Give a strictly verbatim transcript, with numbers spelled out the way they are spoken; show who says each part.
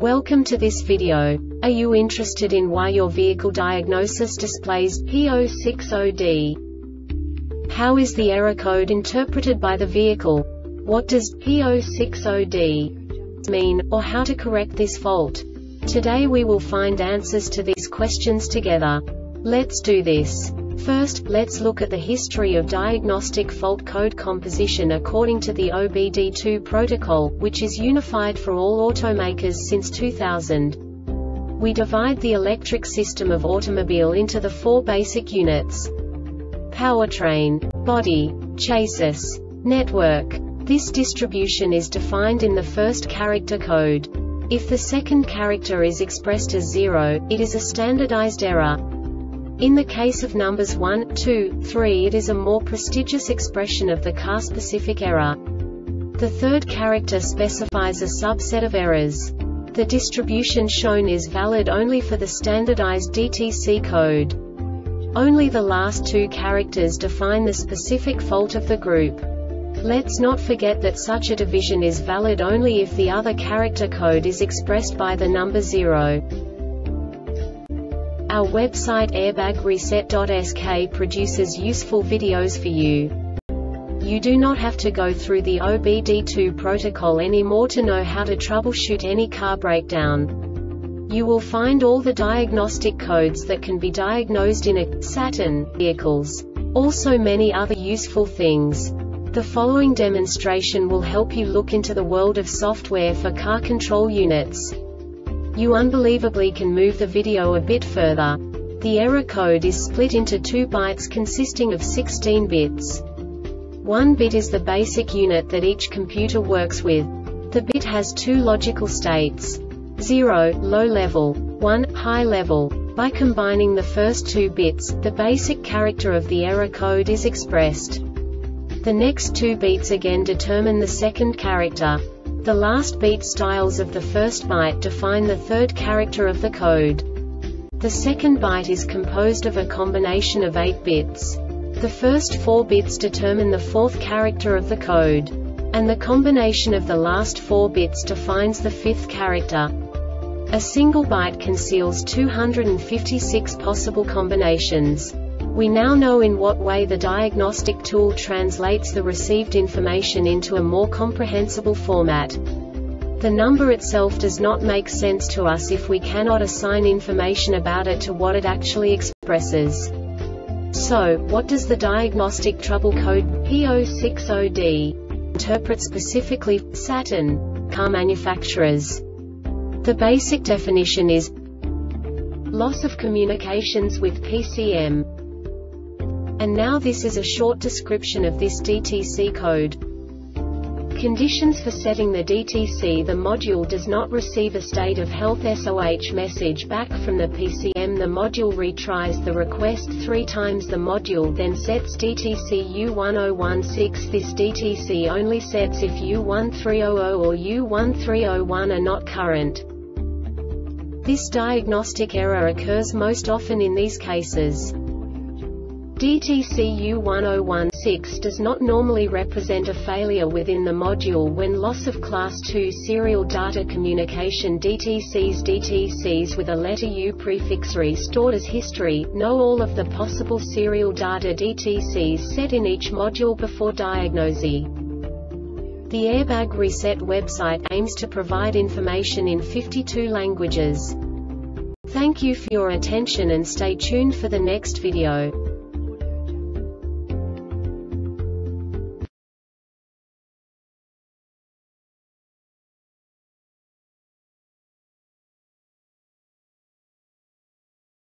Speaker 1: Welcome to this video. Are you interested in why your vehicle diagnosis displays P zero six zero D? How is the error code interpreted by the vehicle? What does P zero six zero D mean, or how to correct this fault? Today we will find answers to these questions together. Let's do this. First, let's look at the history of diagnostic fault code composition according to the O B D two protocol, which is unified for all automakers since two thousand. We divide the electric system of automobile into the four basic units: powertrain, body, chassis, network. This distribution is defined in the first character code. If the second character is expressed as zero, it is a standardized error. In the case of numbers one, two, three, it is a more prestigious expression of the car-specific error. The third character specifies a subset of errors. The distribution shown is valid only for the standardized D T C code. Only the last two characters define the specific fault of the group. Let's not forget that such a division is valid only if the other character code is expressed by the number zero. Our website airbag reset dot S K produces useful videos for you. You do not have to go through the O B D two protocol anymore to know how to troubleshoot any car breakdown. You will find all the diagnostic codes that can be diagnosed in a Saturn vehicles. Also many other useful things. The following demonstration will help you look into the world of software for car control units. You unbelievably can move the video a bit further. The error code is split into two bytes consisting of sixteen bits. One bit is the basic unit that each computer works with. The bit has two logical states: zero, low level, one, high level. By combining the first two bits, the basic character of the error code is expressed. The next two bits again determine the second character. The last beat styles of the first byte define the third character of the code. The second byte is composed of a combination of eight bits. The first four bits determine the fourth character of the code. And the combination of the last four bits defines the fifth character. A single byte conceals two hundred fifty-six possible combinations. We now know in what way the diagnostic tool translates the received information into a more comprehensible format. The number itself does not make sense to us if we cannot assign information about it to what it actually expresses. So, what does the diagnostic trouble code P zero six zero D interpret specifically for Saturn car manufacturers? The basic definition is loss of communications with P C M. And now this is a short description of this D T C code. Conditions for setting the D T C: the module does not receive a state of health S O H message back from the P C M. The module retries the request three times. The module then sets D T C U one zero one six. This D T C only sets if U one three zero zero or U one three zero one are not current. This diagnostic error occurs most often in these cases. D T C U one zero one six does not normally represent a failure within the module when loss of class two serial data communication. D T Cs D T Cs with a letter U prefix re stored as history know all of the possible serial data D T Cs set in each module before diagnosing. The Airbag Reset website aims to provide information in fifty-two languages. Thank you for your attention and stay tuned for the next video.